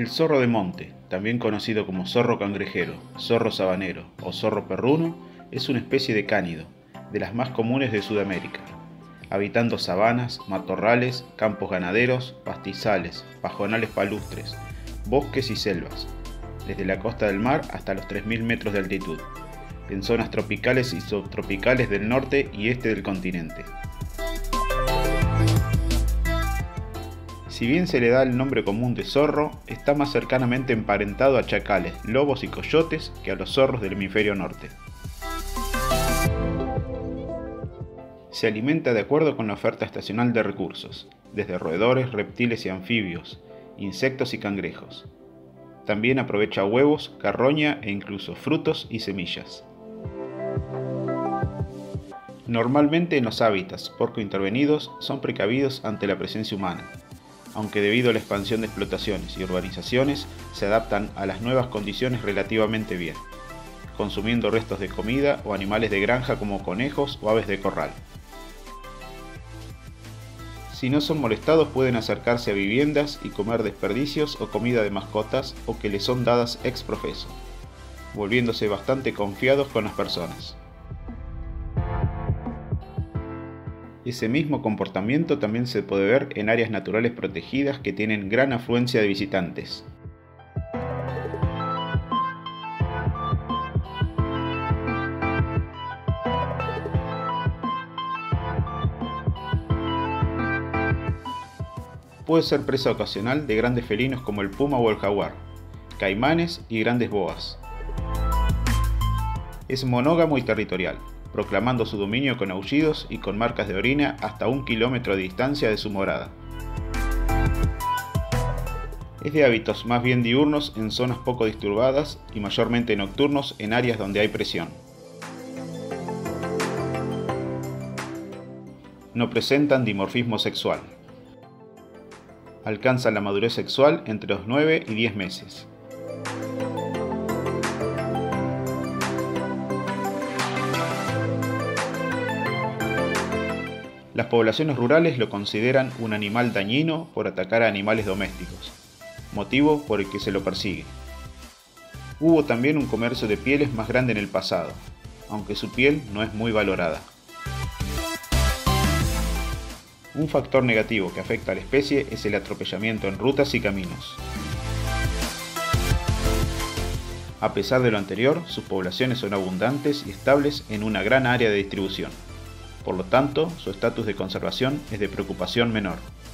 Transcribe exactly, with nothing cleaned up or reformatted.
El zorro de monte, también conocido como zorro cangrejero, zorro sabanero o zorro perruno, es una especie de cánido, de las más comunes de Sudamérica, habitando sabanas, matorrales, campos ganaderos, pastizales, pajonales palustres, bosques y selvas, desde la costa del mar hasta los tres mil metros de altitud, en zonas tropicales y subtropicales del norte y este del continente. Si bien se le da el nombre común de zorro, está más cercanamente emparentado a chacales, lobos y coyotes que a los zorros del hemisferio norte. Se alimenta de acuerdo con la oferta estacional de recursos, desde roedores, reptiles y anfibios, insectos y cangrejos. También aprovecha huevos, carroña e incluso frutos y semillas. Normalmente en los hábitats poco intervenidos son precavidos ante la presencia humana, aunque debido a la expansión de explotaciones y urbanizaciones se adaptan a las nuevas condiciones relativamente bien, consumiendo restos de comida o animales de granja como conejos o aves de corral. Si no son molestados pueden acercarse a viviendas y comer desperdicios o comida de mascotas o que les son dadas ex profeso, volviéndose bastante confiados con las personas. Ese mismo comportamiento también se puede ver en áreas naturales protegidas que tienen gran afluencia de visitantes. Puede ser presa ocasional de grandes felinos como el puma o el jaguar, caimanes y grandes boas. Es monógamo y territorial, proclamando su dominio con aullidos y con marcas de orina hasta un kilómetro de distancia de su morada. Es de hábitos más bien diurnos en zonas poco disturbadas y mayormente nocturnos en áreas donde hay presión. No presentan dimorfismo sexual. Alcanzan la madurez sexual entre los nueve y diez meses. Las poblaciones rurales lo consideran un animal dañino por atacar a animales domésticos, motivo por el que se lo persigue. Hubo también un comercio de pieles más grande en el pasado, aunque su piel no es muy valorada. Un factor negativo que afecta a la especie es el atropellamiento en rutas y caminos. A pesar de lo anterior, sus poblaciones son abundantes y estables en una gran área de distribución. Por lo tanto, su estatus de conservación es de preocupación menor.